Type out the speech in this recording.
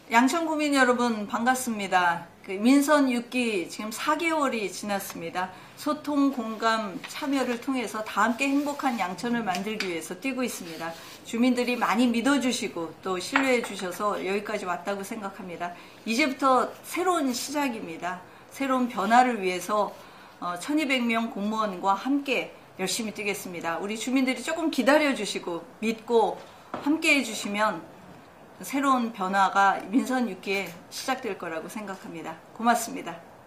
양천구민 여러분 반갑습니다. 민선 6기 지금 4개월이 지났습니다. 소통, 공감, 참여를 통해서 다 함께 행복한 양천을 만들기 위해서 뛰고 있습니다. 주민들이 많이 믿어주시고 또 신뢰해 주셔서 여기까지 왔다고 생각합니다. 이제부터 새로운 시작입니다. 새로운 변화를 위해서 1200명 공무원과 함께 열심히 뛰겠습니다. 우리 주민들이 조금 기다려 주시고 믿고 함께 해주시면 새로운 변화가 민선 6기에 시작될 거라고 생각합니다. 고맙습니다.